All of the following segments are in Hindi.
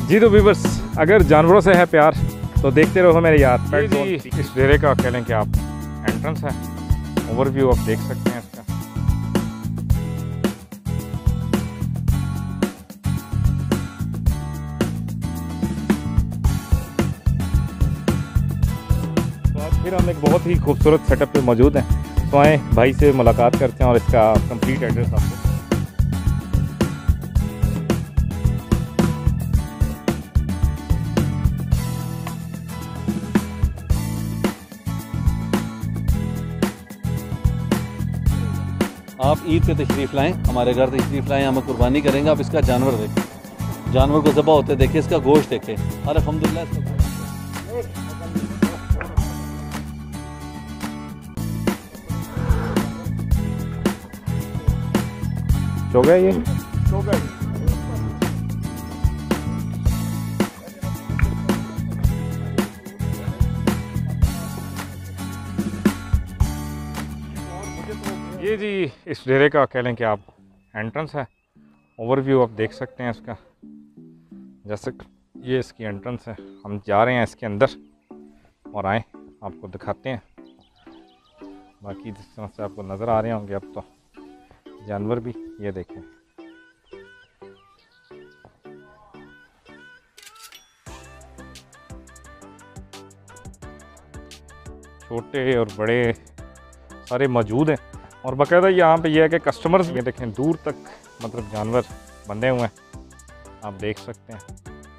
जी तो व्यूअर्स, अगर जानवरों से है प्यार तो देखते रहो मेरे यार पेट जोन। इस डेरे का कह लें कि आप एंट्रेंस है, ओवरव्यू आप देख सकते हैं इसका। तो आज फिर हम एक बहुत ही खूबसूरत सेटअप पे मौजूद हैं, तो आए भाई से मुलाकात करते हैं और इसका कंप्लीट एड्रेस आपको। आप ईद पे तशरीफ़ लाएँ, हमारे घर तशरीफ़ लाएँ, हम कुर्बानी करेंगे। आप इसका जानवर देखें, जानवर को ज़बह होते देखें, इसका गोश्त देखें। और अल्हम्दुलिल्लाह हो गया ये जी इस डेरे का कह लें कि आप एंट्रेंस है, ओवरव्यू आप देख सकते हैं इसका। जैसे ये इसकी एंट्रेंस है, हम जा रहे हैं इसके अंदर और आए आपको दिखाते हैं। बाकी जिस तरह से आपको नज़र आ रहे होंगे अब तो जानवर भी, ये देखें। छोटे और बड़े सारे मौजूद हैं और बाकायदा यहाँ पे यह है कि कस्टमर्स भी देखें, दूर तक मतलब जानवर बंधे हुए हैं, आप देख सकते हैं।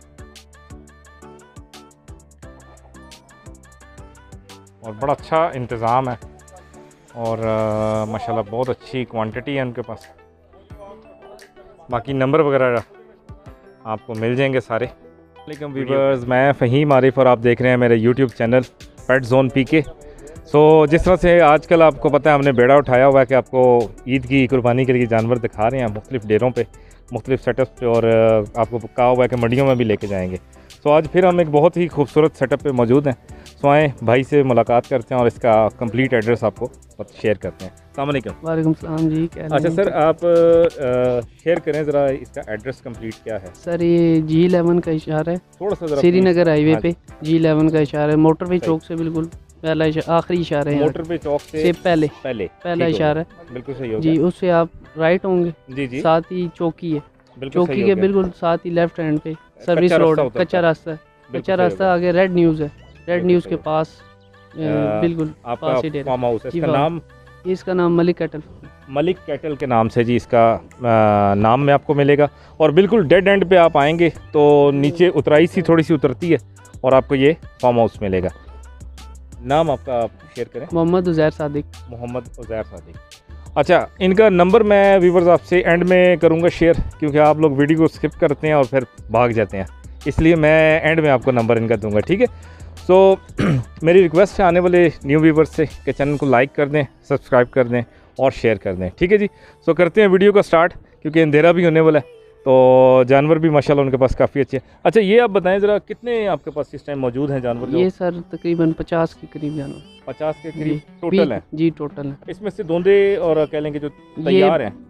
और बड़ा अच्छा इंतज़ाम है और माशाल्लाह बहुत अच्छी क्वांटिटी है उनके पास। बाकी नंबर वगैरह आपको मिल जाएंगे सारे। वालेकुम व्यूअर्स, मैं फ़हीम आरिफ और आप देख रहे हैं मेरे YouTube channel pet zone PK. So जिस तरह से आजकल आपको पता है हमने बेड़ा उठाया हुआ है कि आपको ईद की कुर्बानी के लिए जानवर दिखा रहे हैं मुख्तलिफ़ डेरों पे, मुख्तलिफ़ सेटअप पे, और आपको कहा हुआ है कि मंडियों में भी लेके जाएंगे। सो आज फिर हम एक बहुत ही खूबसूरत सेटअप पे मौजूद हैं, सो आए भाई से मुलाकात करते हैं और इसका कंप्लीट एड्रेस आपको शेयर करते हैं। अस्सलाम वालेकुम। वालेकुम सलाम जी, क्या अच्छा सर, आप शेयर करें ज़रा इसका एड्रेस कंप्लीट क्या है? सर ये G11 का इशारा है, थोड़ा सा ज़रा श्रीनगर हाईवे पे G11 का इशारा है, मोटरवे चौक से बिल्कुल पहला आखिरी इशारा है, मोटर पे चौक से पहला इशारा है। बिल्कुल सही हो जी, उससे आप राइट होंगे जी, साथ ही चौकी है, चौकी के बिल्कुल साथ ही लेफ्ट हैंड पे सर्विस रोड, कच्चा रास्ता है, कच्चा रास्ता आगे रेड न्यूज़ है, रेड न्यूज़ के पास बिल्कुल पास ही फार्म हाउस है। इसका नाम मलिक कैटल के नाम से जी इसका नाम में आपको मिलेगा। और बिल्कुल डेड एंड पे आप आएंगे तो नीचे उतराई सी थोड़ी सी उतरती है और आपको ये फार्म हाउस मिलेगा। नाम आपका आप शेयर करें। मोहम्मद उज़ैर सादिक। अच्छा, इनका नंबर मैं व्यूअर्स आपसे एंड में करूंगा शेयर, क्योंकि आप लोग वीडियो को स्किप करते हैं और फिर भाग जाते हैं, इसलिए मैं एंड में आपको नंबर इनका दूंगा, ठीक है। सो मेरी रिक्वेस्ट है आने वाले न्यू व्यूवर्स से कि चैनल को लाइक कर दें, सब्सक्राइब कर दें और शेयर कर दें, ठीक है जी। सो करते हैं वीडियो को स्टार्ट, क्योंकि अंधेरा भी होने वाला है, तो जानवर भी माशाल्लाह उनके पास काफ़ी अच्छे हैं। अच्छा, ये आप बताएं ज़रा, कितने आपके पास इस टाइम मौजूद हैं जानवर? ये सर तकरीबन 50 के करीब जानवर। 50 के करीब टोटल हैं? जी टोटल है। इसमें से धोंदे और कह लेंगे जो तैयार हैं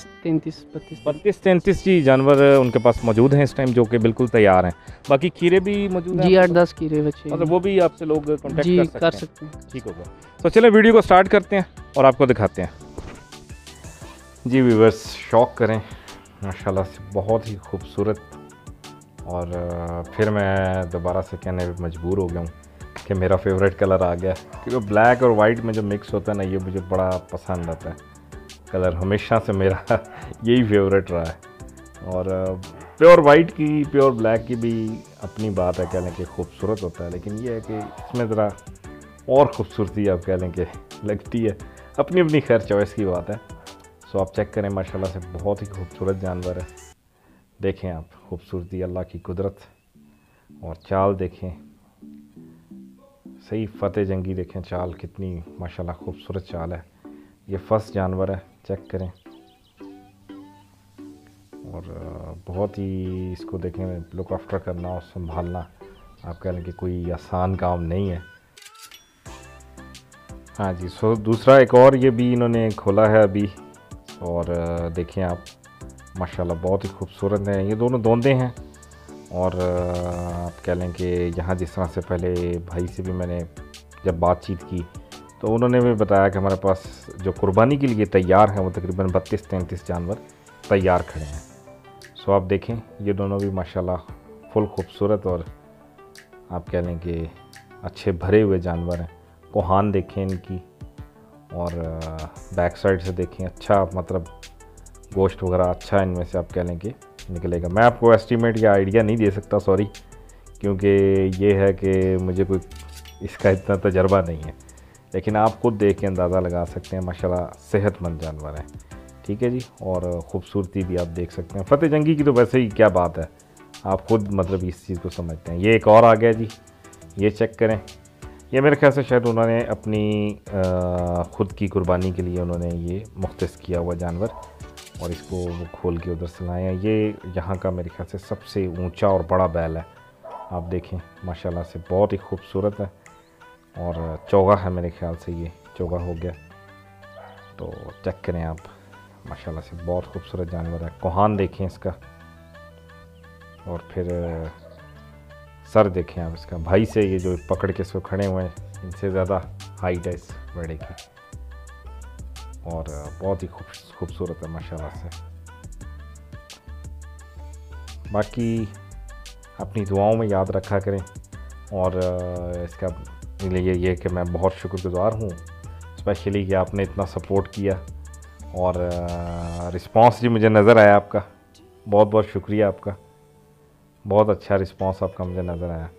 32-33 जी जानवर उनके पास मौजूद हैं इस टाइम, जो कि बिल्कुल तैयार हैं। बाकी खीरे भी मौजूद हैं जी, 8-10 खीरे बच्चे, मतलब वो भी आपसे लोग कॉन्टेक्ट कर सकते हैं। ठीक होगा। तो चलें वीडियो को स्टार्ट करते हैं और आपको दिखाते हैं जी। व्यूअर्स शौक करें माशाल्लाह से, बहुत ही खूबसूरत। और फिर मैं दोबारा से कहने पे मजबूर हो गया हूँ कि मेरा फेवरेट कलर आ गया, क्योंकि ब्लैक और वाइट में जो मिक्स होता है ना, ये मुझे बड़ा पसंद आता है कलर, हमेशा से मेरा यही फेवरेट रहा है। और प्योर वाइट की, प्योर ब्लैक की भी अपनी बात है, कह लें कि खूबसूरत होता है, लेकिन ये है कि इसमें ज़रा और खूबसूरती आप कह लें कि लगती है, अपनी अपनी खैर चॉइस की बात है। सो आप चेक करें, माशाल्लाह से बहुत ही खूबसूरत जानवर है। देखें आप खूबसूरती, अल्लाह की कुदरत, और चाल देखें, सही फतेह जंगी देखें, चाल कितनी माशाल्लाह खूबसूरत चाल है। ये फर्स्ट जानवर है, चेक करें। और बहुत ही इसको देखें, लुक आफ्टर करना और संभालना आप कह लें कि कोई आसान काम नहीं है। हाँ जी, सो दूसरा एक और ये भी इन्होंने खोला है अभी, और देखें आप माशाल्लाह बहुत ही खूबसूरत हैं। ये दोनों दोंदे हैं और आप कह लें कि यहाँ जिस तरह से पहले भाई से भी मैंने जब बातचीत की तो उन्होंने भी बताया कि हमारे पास जो कुर्बानी के लिए तैयार हैं वो तकरीबन 32-33 जानवर तैयार खड़े हैं। सो आप देखें ये दोनों भी माशाल्लाह फुल खूबसूरत और आप कह लें कि अच्छे भरे हुए जानवर हैं। कोहान देखें इनकी और बैक साइड से देखें, अच्छा मतलब गोश्त वगैरह अच्छा इनमें से आप कह लें कि निकलेगा। मैं आपको एस्टीमेट या आइडिया नहीं दे सकता, सॉरी, क्योंकि ये है कि मुझे कोई इसका इतना तजर्बा नहीं है, लेकिन आप खुद देख के अंदाज़ा लगा सकते हैं। माशाल्लाह सेहतमंद जानवर हैं, ठीक है जी। और ख़ूबसूरती भी आप देख सकते हैं। फतेह जंगी की तो वैसे ही क्या बात है, आप खुद मतलब इस चीज़ को समझते हैं। ये एक और आ गया जी, ये चेक करें। ये मेरे ख्याल से शायद उन्होंने अपनी ख़ुद की कुर्बानी के लिए उन्होंने ये मुख्तस किया हुआ जानवर और इसको वो खोल के उधर से लाए हैं। ये यहाँ का मेरे ख्याल से सबसे ऊंचा और बड़ा बैल है। आप देखें माशाल्लाह से बहुत ही खूबसूरत है और चौगा है, मेरे ख्याल से ये चौगा हो गया। तो चेक करें आप, माशाल्लाह से बहुत खूबसूरत जानवर है। कोहान देखें इसका और फिर सर देखें आप इसका। भाई से ये जो पकड़ के इसको खड़े हुए हैं, इनसे ज़्यादा हाइट है इस बड़े की और बहुत ही खूबसूरत है माशाल्लाह से। बाकी अपनी दुआओं में याद रखा करें और इसका लिए ये कि मैं बहुत शुक्रगुज़ार हूँ स्पेशली कि आपने इतना सपोर्ट किया और रिस्पांस जी मुझे नज़र आया आपका। बहुत बहुत शुक्रिया आपका, बहुत अच्छा रिस्पांस आपका मुझे नज़र आया।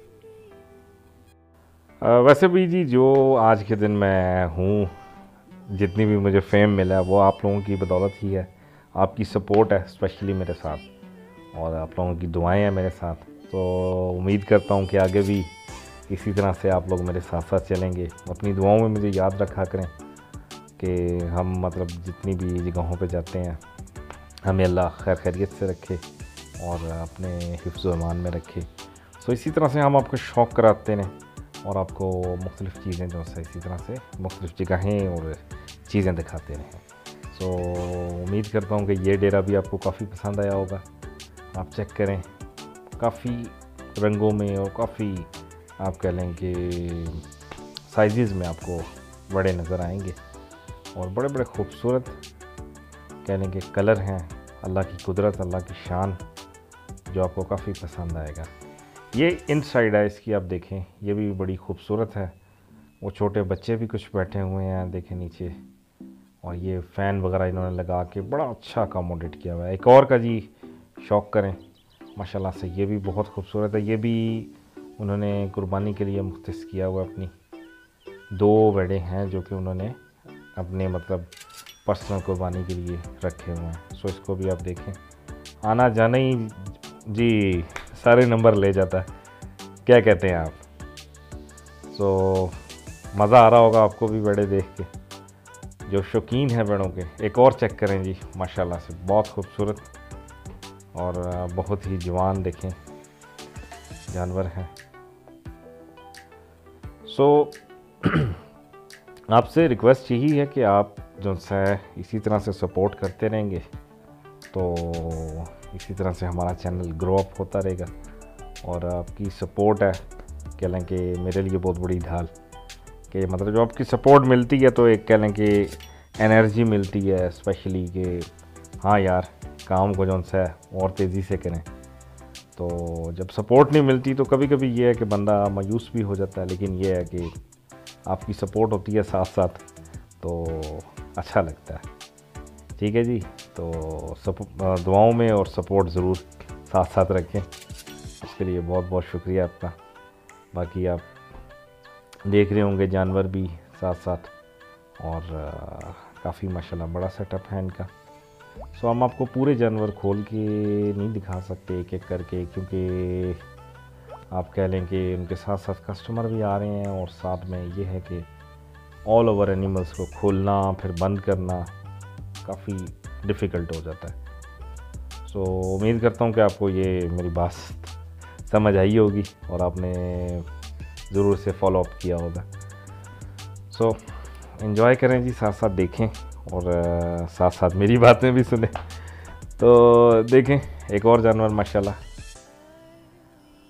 वैसे भी जी जो आज के दिन मैं हूँ, जितनी भी मुझे फेम मिला है वो आप लोगों की बदौलत ही है। आपकी सपोर्ट है स्पेशली मेरे साथ और आप लोगों की दुआएं हैं मेरे साथ। तो उम्मीद करता हूँ कि आगे भी इसी तरह से आप लोग मेरे साथ साथ चलेंगे। अपनी दुआओं में मुझे याद रखा करें कि हम मतलब जितनी भी जगहों पे जाते हैं हमें अल्लाह खैर खैरियत से रखे और अपने हिफ्ज़ व अमान में रखे। सो इसी तरह से हम आपको शौक़ कराते हैं और आपको मुख्तलिफ़ चीज़ें जो है इसी तरह से मुख्तलिफ़ जगहें और चीज़ें दिखाते रहें। सो उम्मीद करता हूँ कि ये डेरा भी आपको काफ़ी पसंद आया होगा। आप चेक करें, काफ़ी रंगों में और काफ़ी आप कह लें कि साइज़ में आपको बड़े नज़र आएंगे और बड़े बड़े खूबसूरत कह लें कि कलर हैं। अल्लाह की कुदरत, अल्लाह की शान जो आपको काफ़ी पसंद आएगा। ये इनसाइड है इसकी, आप देखें ये भी बड़ी खूबसूरत है। वो छोटे बच्चे भी कुछ बैठे हुए हैं देखें नीचे और ये फ़ैन वगैरह इन्होंने लगा के बड़ा अच्छा अकोमोडेट किया हुआ है। एक और का जी शौक़ करें माशाल्लाह से, ये भी बहुत खूबसूरत है। ये भी उन्होंने कुर्बानी के लिए मुख्तस किया हुआ अपनी 2 बड़े हैं जो कि उन्होंने अपने मतलब पर्सनल कुर्बानी के लिए रखे हुए हैं। सो इसको भी आप देखें, आना जाना ही जी सारे नंबर ले जाता है, क्या कहते हैं आप। सो मज़ा आ रहा होगा आपको भी बड़े देख के, जो शौकीन हैं बड़ों के। एक और चेक करें जी, माशाल्लाह से बहुत खूबसूरत और बहुत ही जवान देखें जानवर हैं। सो आपसे रिक्वेस्ट यही है कि आप जो है इसी तरह से सपोर्ट करते रहेंगे तो इसी तरह से हमारा चैनल ग्रो अप होता रहेगा। और आपकी सपोर्ट है कह लें कि मेरे लिए बहुत बड़ी ढाल, कि मतलब जो आपकी सपोर्ट मिलती है तो एक कह लें कि एनर्जी मिलती है स्पेशली कि हाँ यार काम को जो है और तेज़ी से करें। तो जब सपोर्ट नहीं मिलती तो कभी कभी ये है कि बंदा मायूस भी हो जाता है, लेकिन ये है कि आपकी सपोर्ट होती है साथ साथ तो अच्छा लगता है। ठीक है जी, तो दुआओं में और सपोर्ट ज़रूर साथ साथ रखें, उसके लिए बहुत बहुत शुक्रिया आपका। बाकी आप देख रहे होंगे जानवर भी साथ साथ और काफ़ी माशाल्लाह बड़ा सेटअप है इनका। सो हम आपको पूरे जानवर खोल के नहीं दिखा सकते एक एक करके, क्योंकि आप कह लें कि उनके साथ साथ कस्टमर भी आ रहे हैं और साथ में ये है कि ऑल ओवर एनिमल्स को खोलना फिर बंद करना काफ़ी डिफ़िकल्ट हो जाता है। सो उम्मीद करता हूँ कि आपको ये मेरी बात समझ आई होगी और आपने ज़रूर से फॉलो अप किया होगा। सो एंजॉय करें जी, साथ साथ देखें और साथ साथ मेरी बातें भी सुने। तो देखें एक और जानवर माशाल्लाह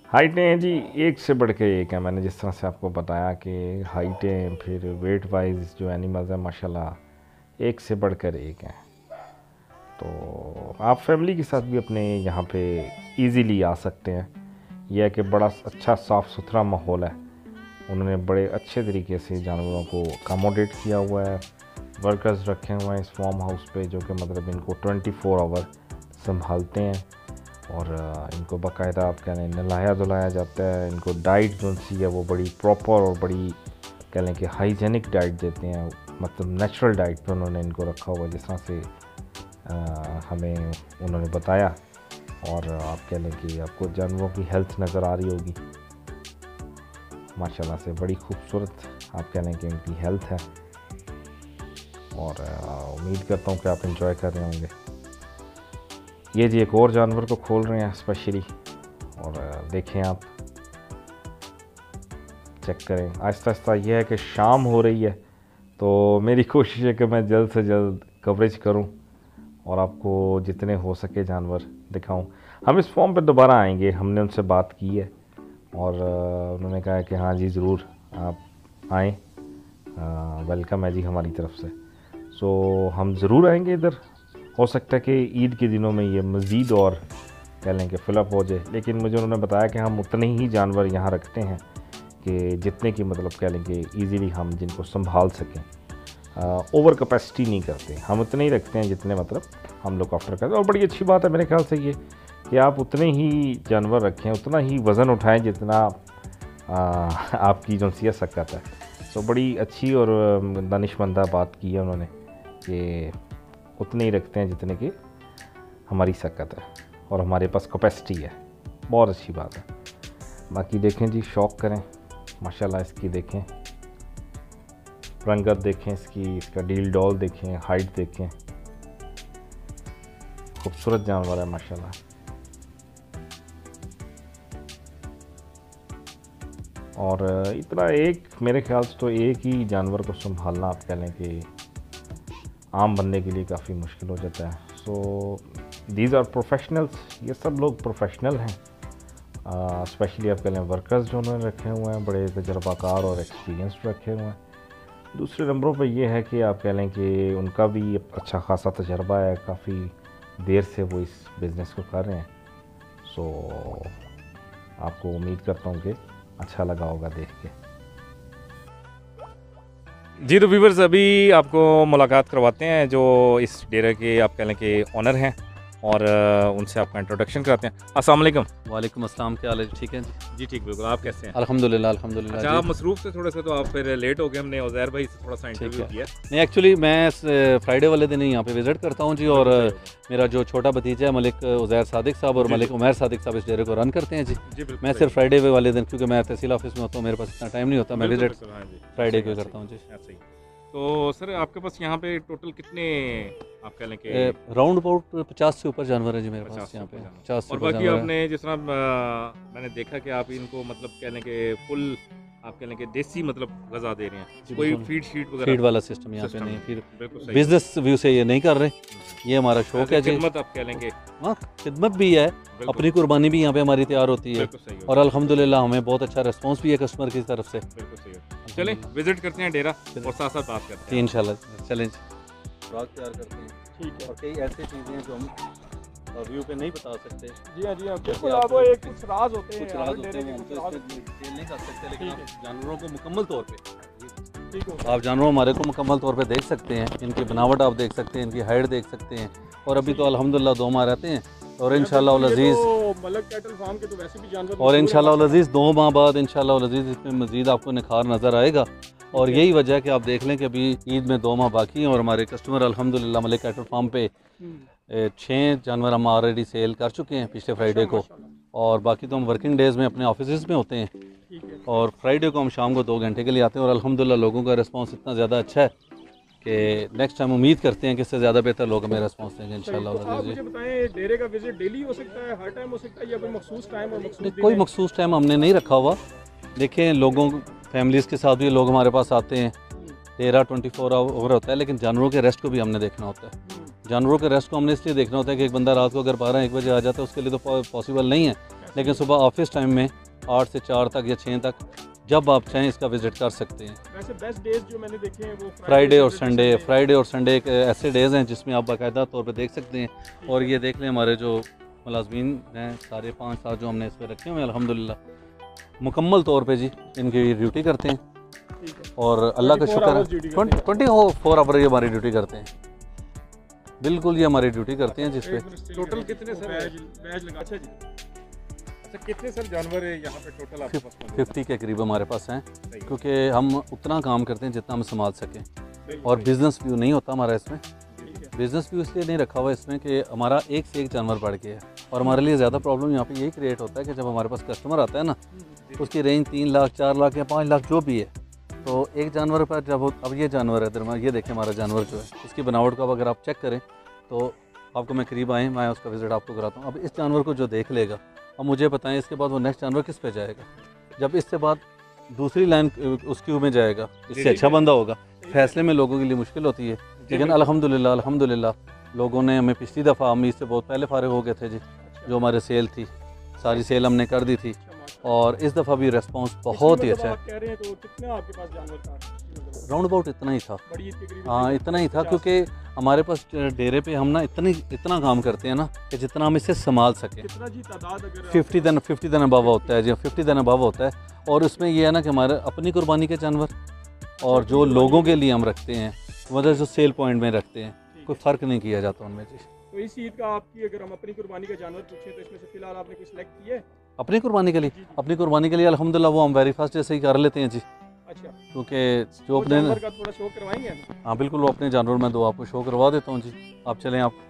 हाइटें जी एक से बढ़ के एक है। मैंने जिस तरह से आपको बताया कि हाइटें फिर वेट वाइज जो एनिमल्स हैं माशाल्लाह एक से बढ़कर एक हैं। तो आप फैमिली के साथ भी अपने यहाँ पे इजीली आ सकते हैं। यह है कि बड़ा अच्छा साफ़ सुथरा माहौल है। उन्होंने बड़े अच्छे तरीके से जानवरों को अकोमोडेट किया हुआ है। वर्कर्स रखे हुए हैं इस फार्म हाउस पे जो कि मतलब इनको 24 आवर संभालते हैं और इनको बाकायदा आप कह लें नहलाया धुलाया जाता है। इनको डाइट जो सी है वो बड़ी प्रॉपर और बड़ी कह लें कि हाइजेनिक डाइट देते हैं, मतलब नेचुरल डाइट पे उन्होंने इनको रखा हुआ जिस तरह से हमें उन्होंने बताया। और आप कह लें कि आपको जानवरों की हेल्थ नज़र आ रही होगी माशाल्लाह से, बड़ी खूबसूरत आप कह लें कि इनकी हेल्थ है। और उम्मीद करता हूँ कि आप इंजॉय कर रहे होंगे। ये जी एक और जानवर को खोल रहे हैं स्पेशली, और देखें आप चेक करें। आहिस्ता आहिस्ता यह है कि शाम हो रही है तो मेरी कोशिश है कि मैं जल्द से जल्द कवरेज करूं और आपको जितने हो सके जानवर दिखाऊं। हम इस फॉर्म पे दोबारा आएंगे, हमने उनसे बात की है और उन्होंने कहा है कि हाँ जी ज़रूर आप आएँ, वेलकम है जी हमारी तरफ से। सो हम ज़रूर आएंगे इधर। हो सकता है कि ईद के दिनों में ये मज़ीद और कह लें कि फिलअप हो जाए, लेकिन मुझे उन्होंने बताया कि हम उतने ही जानवर यहाँ रखते हैं कि जितने की मतलब कह लें कि ईज़िली हम जिनको संभाल सकें। ओवर कैपेसिटी नहीं करते, हम उतने ही रखते हैं जितने मतलब हम लोग आफ्टर करते हैं। और बड़ी अच्छी बात है मेरे ख्याल से ये कि आप उतने ही जानवर रखें, उतना ही वज़न उठाएं जितना आपकी जो सी सकत है। तो बड़ी अच्छी और दानिशमंदा बात की है उन्होंने कि उतने ही रखते हैं जितने की हमारी सकत है और हमारे पास कैपेसिटी है। बहुत अच्छी बात है। बाकी देखें जी, शौक करें माशाल्लाह इसकी, देखें रंगत देखें इसकी, इसका डील डॉल देखें, हाइट देखें, खूबसूरत जानवर है माशाल्लाह। और इतना एक मेरे ख्याल से तो एक ही जानवर को संभालना आप कह लें कि आम बंदे के लिए काफ़ी मुश्किल हो जाता है। सो दीज आर प्रोफेशनल्स, ये सब लोग प्रोफेशनल हैं। स्पेशली आप कह लें वर्कर्स जो उन्होंने रखे हुए हैं बड़े तजर्बाकार और एक्सपीरियंस्ड रखे हुए हैं। दूसरे नंबरों पर यह है कि आप कह लें कि उनका भी अच्छा खासा तजर्बा है, काफ़ी देर से वो इस बिज़नेस को कर रहे हैं। सो आपको उम्मीद करता हूँ कि अच्छा लगा होगा देख के। जी तो व्यूवर्स, अभी आपको मुलाकात करवाते हैं जो इस डेरे के आप कह लें कि ऑनर हैं और उनसे आपका इंट्रोडक्शन कराते हैं। अस्सलाम वालेकुम। वालेकुम अस्सलाम, क्या हाल है? ठीक है जी ठीक, बिल्कुल। आप कैसे हैं? अल्हम्दुलिल्लाह अल्हम्दुलिल्लाह। अच्छा, आप मसरूफ़ से थोड़ा सा तो आप फिर लेट हो गए। हमने उज़ैर भाई से थोड़ा सा इंटरव्यू किया। नहीं, एक्चुअली मैं फ्राइडे वाले दिन ही यहाँ पे विज़िट करता हूँ जी, और मेरा जो छोटा भतीजा है मलिक उज़ैर सादिक साहब और मलिक उमैर सादिक साहब इस डेरे को रन करते हैं जी। मैं सिर्फ फ्राइडे वाले दिन, क्योंकि मैं तहसील ऑफिस में होता हूँ, मेरे पास इतना टाइम नहीं होता, मैं विज़िट फ्राइडे को करता हूँ जी। तो सर आपके पास यहाँ पे टोटल कितने आप कह लें कि राउंड अबाउट 50 से ऊपर जानवर है जी मेरे पास यहाँ पे। 50 से और बाकी आपने जिस तरह मैंने देखा कि आप इनको मतलब कह लें कि फुल आप कह लें कि देसी मतलब गज़ा दे रहे हैं, कोई फीड शीट वगैरह फीड वाला सिस्टम यहाँ पे नहीं, फिर बिजनेस व्यू से ये नहीं कर रहे, ये हमारा शौक है जी। खिदमत आप कह लेंगे, हाँ खिदमत भी है, अपनी कुर्बानी भी यहाँ पे हमारी तैयार होती है और अल्हम्दुलिल्लाह हमें बहुत अच्छा रिस्पांस भी है कस्टमर की तरफ से। चलें विजिट करते हैं डेरा और साथ साथ बात करते हैं इंशाल्लाह। चलें राग तैयार करते हैं, ठीक है। और कई ऐसी चीज़ें हैं जो हम व्यू पे नहीं बता सकते। जी हाँ बिल्कुल, आप एक कुछ राज होते हैं, डिटेल नहीं कर सकते, लेकिन आप जानवरों को मुकम्मल तौर पे आप जानवर हमारे को मुकम्मल तौर पे देख सकते हैं। इनकी बनावट आप देख सकते हैं, इनकी हाइट देख सकते हैं। और अभी तो अल्हम्दुलिल्लाह 2 माह रहते हैं और इंशाल्लाह अज़ीज़ मलक कैटल फार्म के तो वैसे भी जानवर, और इंशाल्लाह अज़ीज़ 2 माह बाद इंशाल्लाह अज़ीज़ इसमें मज़ीद आपको निखार नज़र आएगा। और यही वजह है कि आप देख लें कि अभी ईद में 2 माह बाकी हैं और हमारे कस्टमर अल्हम्दुलिल्लाह मलिक कैटल फार्म पे 6 जानवर हम ऑलरेडी सेल कर चुके हैं पिछले फ्राइडे को, और बाकी तो हम वर्किंग डेज़ में अपने ऑफिस में होते हैं और फ्राइडे को हम शाम को 2 घंटे के लिए आते हैं। और अल्हम्दुलिल्लाह लोगों का रिस्पांस इतना ज़्यादा अच्छा है कि नेक्स्ट टाइम उम्मीद करते हैं कि इससे ज़्यादा बेहतर लोग हमें रिस्पांस देंगे इंशाल्लाह। तो आप मुझे बताएं, डेरे का विजिट डेली हो सकता है, हर टाइम हो सकता है या कोई मखसूस टाइम और मखसूस दिन? कोई मखसूस टाइम हमने नहीं रखा हुआ। देखें लोगों फैमिलीज़ के साथ भी लोग हमारे पास आते हैं, डेरा 24 आवर होता है, लेकिन जानवरों के रेस्ट को भी हमने देखना होता है। जानवरों के रेस्ट को हमने इसलिए देखना होता है कि एक बंदा रात को अगर 12-1 बजे आ जाता है उसके लिए तो पॉसिबल नहीं है, लेकिन सुबह ऑफिस टाइम में 8 से 4 तक या 6 तक, जब आप चाहें इसका विज़िट कर सकते हैं। वैसे बेस्ट डेज जो मैंने देखे हैं वो फ्राइडे और संडे एक ऐसे डेज़ हैं जिसमें आप बाकायदा तौर पे देख सकते हैं। और ये देख लें हमारे जो मुलाजमीन हैं सारे 5-7 जो हमने इस पर रखे हुए हैं अल्हम्दुलिल्लाह मुकम्मल तौर पे जी इनकी ड्यूटी करते हैं। और अल्लाह का शुक्र है 24 आवर ये हमारी ड्यूटी करते हैं, बिल्कुल ये हमारी ड्यूटी करते हैं। जिसपे टोटल कितने सर बैज लगा? अच्छा जी, अच्छा कितने सर जानवर है यहाँ पे टोटल आपके पास? 50 के करीब हमारे पास हैं, क्योंकि हम उतना काम करते हैं जितना हम संभाल सकें। और बिज़नेस व्यू नहीं होता हमारा इसमें, बिज़नेस व्यू इसलिए नहीं रखा हुआ इसमें कि हमारा एक से एक जानवर बढ़ गया है। और हमारे लिए ज़्यादा प्रॉब्लम यहाँ पे यही क्रिएट होता है कि जब हमारे पास कस्टमर आता है ना, उसकी रेंज 3 लाख 4 लाख या 5 लाख जो भी है, तो एक जानवर पर जब अब ये जानवर है दरमियान, ये देखें हमारा जानवर जो है इसकी बनावट को अगर आप चेक करें तो आपको मैं करीब आए मैं उसका विज़िट आपको कराता हूँ। अब इस जानवर को जो देख लेगा, अब मुझे बताएं इसके बाद वो नेक्स्ट जानवर किस पे जाएगा? जब इससे बाद दूसरी लाइन उस क्यू में जाएगा, इससे अच्छा बंदा होगा। फैसले में लोगों के लिए मुश्किल होती है, लेकिन अल्हम्दुलिल्लाह लोगों ने हमें पिछली दफ़ा हम इससे बहुत पहले फारिग हो गए थे जी, जो हमारे सेल थी सारी सेल हमने कर दी थी। और इस दफ़ा भी रिस्पांस बहुत ही अच्छा है। कह रहे हैं तो कितना आपके पास जानवर था? राउंड अबाउट इतना ही था, हाँ इतना ही था, क्योंकि हमारे पास डेरे पे हम ना इतना काम करते हैं ना कि जितना हम इसे संभाल सकें। 50 दिन अबव होता है जी, 50 दिन अबव होता है। और उसमें ये है ना कि हमारे अपनी कुर्बानी के जानवर और जो लोगों के लिए हम रखते हैं, मतलब जो सेल पॉइंट में रखते हैं, कोई फ़र्क नहीं किया जाता उनमें जी। तो इस ईद का आपकी अगर हम अपनी कुर्बानी का जानवर पूछें तो इसमें से फिलहाल आपने कोई सिलेक्ट किया है? अपनी कुर्बानी के लिए? अपनी कुर्बानी के लिए अल्हम्दुलिल्लाह वो हम वेरी फर्स्ट जैसे ही कर लेते हैं जी। अच्छा, क्योंकि जो अपने जानवर का थोड़ा शो करवाएंगे? हाँ बिल्कुल, वो अपने जानवर मैं दो आपको शो करवा देता हूँ जी। आप चलें आप।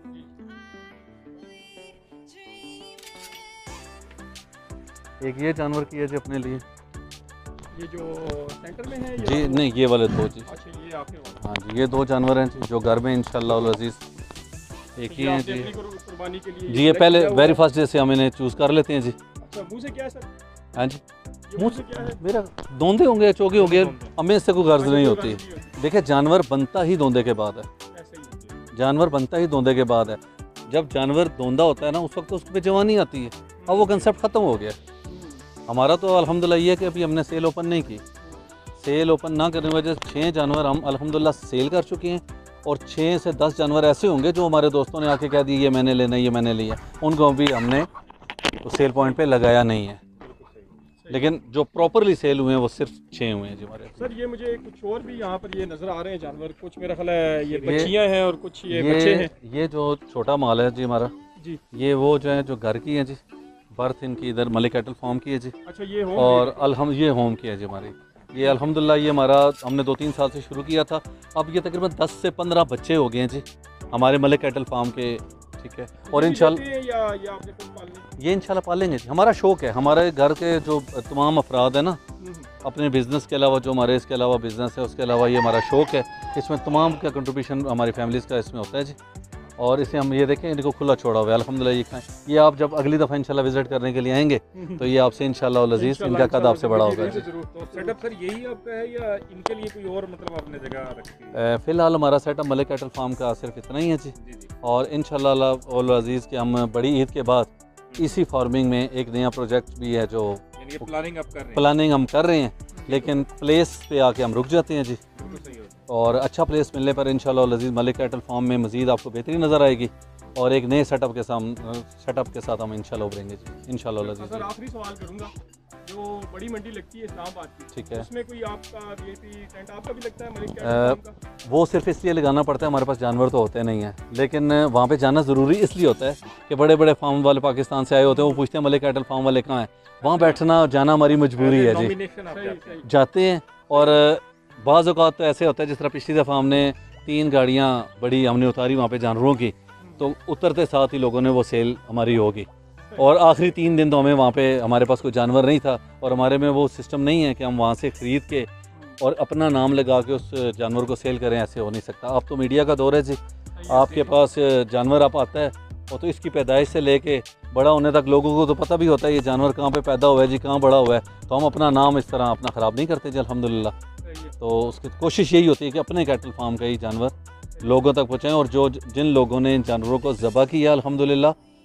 एक ये जानवर की है जी अपने लिए, ये जो सेंटर में है जी, नहीं ये वाले दो जी। अच्छा, ये आपके वाले? हाँ जी, ये 2 जानवर हैं जी जो घर में इंशाअल्लाह अज़ीज़ एक ही हैं जी। कुर्बानी के लिए जी ये पहले वेरी फर्स्ट डे से हम इन्हें चूज़ कर लेते हैं जी। अच्छा, मुंह से क्या है सर? हाँ जी, मुंह से क्या है? मेरा दोंदे होंगे चौके होंगे, हमें इससे कोई गर्ज नहीं होती। देखिए जानवर बनता ही दोंदे के बाद है, जानवर बनता ही दोंदे के बाद है। जब जानवर दोंदा होता है ना उस वक्त तो उस पर जवानी आती है। अब वो कंसेप्ट ख़त्म हो गया। हमारा तो अल्हम्दुलिल्लाह ये है कि अभी हमने सेल ओपन नहीं की। सेल ओपन ना करने की वजह से 6 जानवर हम अल्हम्दुलिल्लाह सेल कर चुके हैं। और 6 से 10 जानवर ऐसे होंगे जो हमारे दोस्तों ने आके कह दिए ये मैंने लेना, ये मैंने लिया, उनको अभी हमने उस सेल पॉइंट पे लगाया नहीं है। लेकिन जो प्रॉपरली सेल हुए हैं वो सिर्फ 6 हुए हैं जी हमारे। सर ये मुझे कुछ और भी यहाँ पर ये नज़र आ रहे हैं जानवर, कुछ मेरा ख्याल है ये बच्चियाँ हैं और कुछ ये बच्चे हैं। ये जो छोटा माल है जी हमारा जी, ये वो जो है जो घर की है जी, बर्थ इनकी इधर मलिक कैटल फार्म की है जी। अच्छा, ये होम? और ये होम की है जी हमारी। ये अल्हम्दुलिल्लाह ये हमारा हमने 2-3 साल से शुरू किया था। अब ये तकरीबन 10 से 15 बच्चे हो गए हैं जी हमारे मलिक कैटल फार्म के, ठीक है। और इंशाल्लाह ये इंशाल्लाह पालेंगे जी। हमारा शौक़ है, हमारे घर के जो तमाम अफराद है ना, अपने बिज़नेस के अलावा जो हमारे इसके अलावा बिज़नेस है उसके अलावा ये हमारा शौक़ है। इसमें तमाम का कंट्रीब्यूशन हमारी फैमिलीज़ का इसमें होता है जी। और इसे हम ये देखें इनको खुला छोड़ा हुआ है अल्हम्दुलिल्लाह, ये खाएं। ये आप जब अगली दफ़ा इंशाल्लाह विज़िट करने के लिए आएंगे तो ये आपसे इंशाल्लाह अज़ीज़ इनका कद आपसे बड़ा होगा। तो सेटअप सर यही आपका है या इनके लिए कोई और मतलब आपने जगह रखी है? फ़िलहाल हमारा सेटअप मलिक कैटल फार्म का सिर्फ इतना ही है जी। और इंशाल्लाह अज़ीज़ के हम बड़ी ईद के बाद इसी फार्मिंग में एक नया प्रोजेक्ट भी है जो प्लानिंग हम कर रहे हैं, लेकिन प्लेस पे आके हम रुक जाते हैं जी। और अच्छा प्लेस मिलने पर इंशाल्लाह अज़ीज़ मलिक कैटल फार्म में मज़ीद आपको बेहतरी नज़र आएगी और एक नए सेटअप के साथ हम इंशाल्लाह उभरेंगे जी इंशाल्लाह अज़ीज़। सर आखिरी सवाल करूँगा, जो बड़ी मंडी लगती है इस्लामाबाद की, ठीक है, उसमें कोई आपका वीआईपी टेंट आपका भी लगता है मलिक कैटल फार्म का? वो सिर्फ इसलिए लगाना पड़ता है, हमारे पास जानवर तो होते नहीं हैं, लेकिन वहाँ पे जाना ज़रूरी इसलिए होता है कि बड़े बड़े फार्म वाले पाकिस्तान से आए होते हैं, वो पूछते हैं मलिक कैटल फार्म वाले कहाँ हैं। वहाँ बैठना जाना हमारी मजबूरी है जी, जाते हैं। और बाज़ औक़ात तो ऐसे होता है जिस तरह पिछली दफ़ा हमने 3 गाड़ियाँ बड़ी हमने उतारी वहाँ पे जानवरों की, तो उतरते साथ ही लोगों ने वो सेल हमारी होगी। और आखिरी 3 दिन तो हमें वहाँ पे हमारे पास कोई जानवर नहीं था और हमारे में वो सिस्टम नहीं है कि हम वहाँ से ख़रीद के और अपना नाम लगा के उस जानवर को सेल करें, ऐसे हो नहीं सकता। अब तो मीडिया का दौर है जी, आपके पास जानवर आप आता है और तो इसकी पैदाइश से लेके बड़ा होने तक लोगों को तो पता भी होता है ये जानवर कहाँ पे पैदा हुआ है जी, कहाँ बड़ा हुआ है, तो हम अपना नाम इस तरह अपना ख़राब नहीं करते जी अल्हम्दुलिल्लाह। तो उसकी कोशिश यही होती है कि अपने कैटल फार्म का ही जानवर लोगों तक पहुँचाएँ। और जो जिन लोगों ने इन जानवरों को ज़बह किया अल्हम्दुलिल्लाह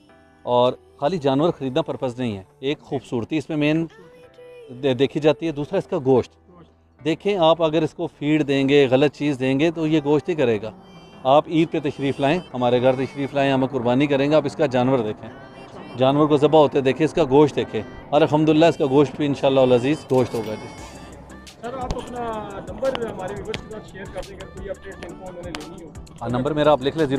और खाली जानवर ख़रीदना पर्पज़ नहीं है, एक खूबसूरती इसमें मेन देखी जाती है। दूसरा इसका गोश्त देखें आप, अगर इसको फीड देंगे, गलत चीज़ देंगे तो ये गोश्त ही करेगा। आप ईद पे तशरीफ़ लाएँ, हमारे घर तशरीफ़ लाएँ, हमें कुर्बानी करेंगे, आप इसका जानवर देखें, जानवर को ज़बह होते देखें, इसका गोश्त देखें, और अल्हम्दुलिल्लाह इसका गोश्त भी इंशाअल्लाह अज़ीज़ गोश्त होगा जी। सर आप अपना नंबर हमारे व्यूअर्स के साथ शेयर कर दें, अगर कोई अपडेट इनको उन्होंने लेनी हो। हाँ, नंबर मेरा आप लिख लें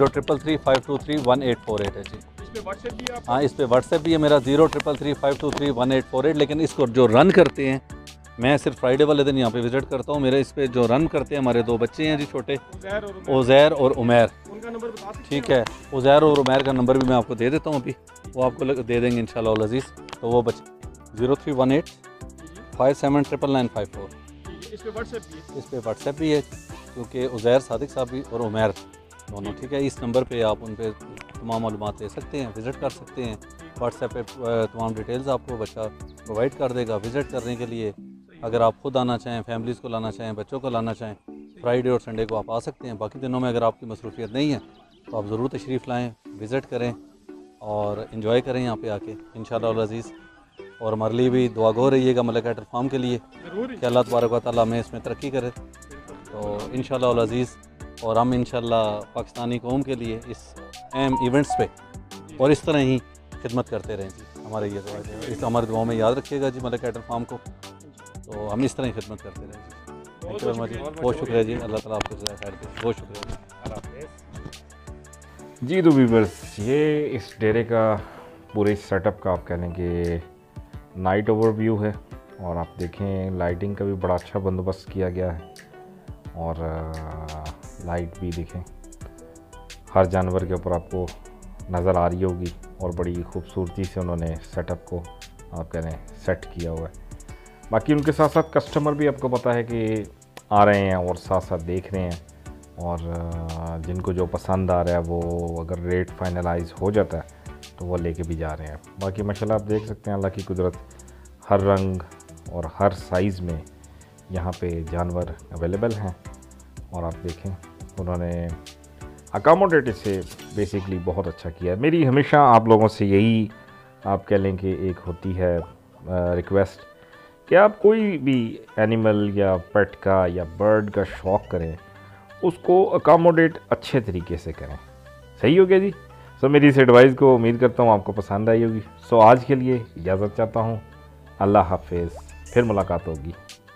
03335231 है जी। इस पे व्हाट्सएप भी आप? हाँ, इस पे व्हाट्सएप भी है मेरा 03335231 लेकिन इसको जो रन करते हैं, मैं सिर्फ फ्राइडे वाले दिन यहाँ पे विज़िट करता हूँ। मेरे इस पे जो रन करते हैं हमारे 2 बच्चे हैं जी छोटे, उज़ैर और उमैर, उनका नंबर बता सकते ठीक है। उज़ैर और उमैर का नंबर भी मैं आपको दे देता हूँ, अभी वो आपको दे देंगे इंशाअल्लाह अज़ीज़। तो वो बच्चे 0318 579954, इस पे व्हाट्सएप भी है? इस पे व्हाट्सएप भी है, क्योंकि उज़ैर सादिक साहब भी और उमैर दोनों, ठीक है। इस नंबर पे आप उन पे तमाम मालूमात ले सकते हैं, विज़िट कर सकते हैं। व्हाट्सएप पे तमाम डिटेल्स आपको बच्चा प्रोवाइड कर देगा विज़िट करने के लिए। अगर आप खुद आना चाहें, फैमिलीज़ को लाना चाहें, बच्चों को लाना चाहें, फ्राइडे और संडे को आप आ सकते हैं। बाकी दिनों में अगर आपकी मसरूफियत नहीं है तो आप ज़रूर तशरीफ़ लाएँ, विज़िट करें और इन्जॉय करें यहाँ पे आके इंशाअल्लाह अज़ीज़। और हमारे लिए भी दुआ गो रहिएगा मलिक कैटल फार्म के लिए कि अल्लाह तबारक व तआला हमें इसमें तरक्की करे, तो इंशाअल्लाह अज़ीज़। और हम इंशाअल्लाह पाकिस्तानी कौम के लिए इस अहम इवेंट्स पे और इस तरह ही खिदमत करते रहें जी। हमारे ये दुआ है, इस हमारे दुआओं में याद रखिएगा जी मलिक कैटल फार्म को, तो हम इस तरह ही खिदमत करते रहें जी। थैंक यू वेरी मच, बहुत शुक्रिया जी, अल्लाह ताला आपको खैर दे, बहुत शुक्रिया जी। तो व्यूअर्स, ये इस डेरे का पूरे सेटअप का आप कह लें कि नाइट ओवरव्यू है, और आप देखें लाइटिंग का भी बड़ा अच्छा बंदोबस्त किया गया है, और लाइट भी देखें हर जानवर के ऊपर आपको नज़र आ रही होगी, और बड़ी खूबसूरती से उन्होंने सेटअप को आप कह रहे हैं सेट किया हुआ है। बाकी उनके साथ साथ कस्टमर भी आपको पता है कि आ रहे हैं और साथ साथ देख रहे हैं, और जिनको जो पसंद आ रहा है वो अगर रेट फाइनलाइज हो जाता है तो वो लेके भी जा रहे हैं। बाकी माशाल्लाह आप देख सकते हैं अल्लाह की कुदरत, हर रंग और हर साइज़ में यहाँ पे जानवर अवेलेबल हैं, और आप देखें उन्होंने अकामोडेट से बेसिकली बहुत अच्छा किया है। मेरी हमेशा आप लोगों से यही आप कह लें कि एक होती है रिक्वेस्ट कि आप कोई भी एनिमल या पेट का या बर्ड का शौक़ करें, उसको अकामोडेट अच्छे तरीके से करें। सही हो गया जी। सो मेरी इस एडवाइस को उम्मीद करता हूँ आपको पसंद आई होगी। सो आज के लिए इजाज़त चाहता हूँ, अल्लाह हाफिज़, फिर मुलाकात होगी।